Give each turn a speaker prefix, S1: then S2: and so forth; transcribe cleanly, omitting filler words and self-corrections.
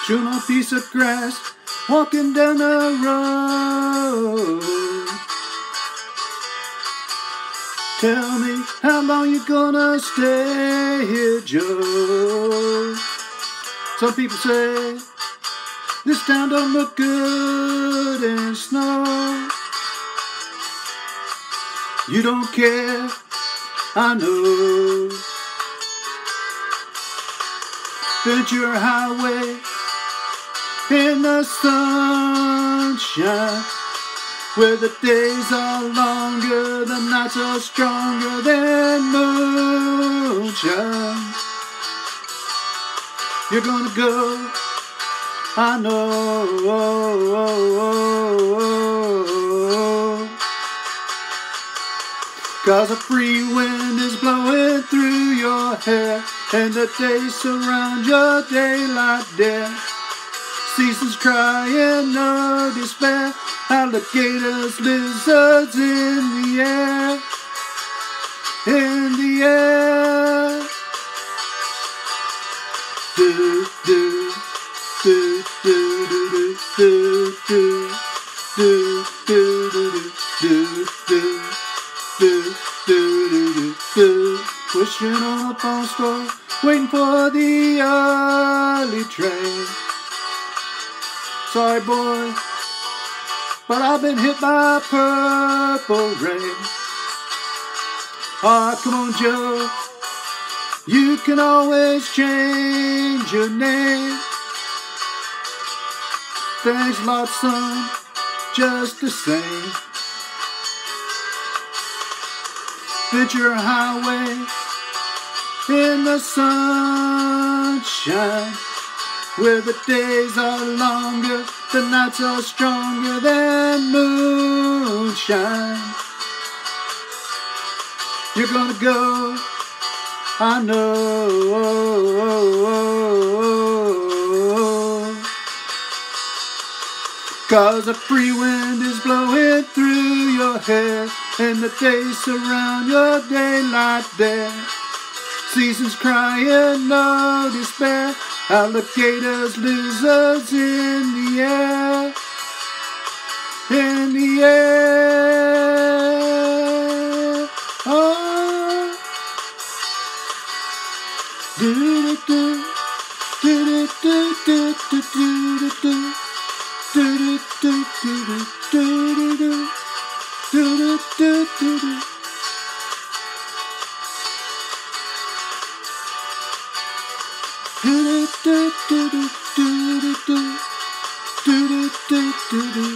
S1: chewing on a piece of grass, walking down the road. Tell me, how long you gonna stay here, Joe? Some people say this town don't look good in snow. You don't care, I know. Ventura Highway in the sunshine, where the days are longer, the nights are stronger than moonshine. You're gonna go, I know. 'Cause a free wind is blowing through your hair, and the days surround your daylight there. Seasons crying no despair, alligators, lizards in the air, in the air. Do do do do do do do do do do do. Wishing on a phone store, waiting for the early train. Sorry, boy, but I've been hit by purple rain. Ah, come on, Joe, you can always change your name. Thanks a lot, son, just the same. Ventura Highway in the sunshine, where the days are longer, the nights are stronger than moonshine. You're gonna go, I know. 'Cause a free wind is blowing through your hair, and the days surround your daylight there. Seasons crying no despair, alligators, lizards in the air, in the air. Oh, do do do do do do do do do do do do do do do do do do. Do do do do do do do do do do do.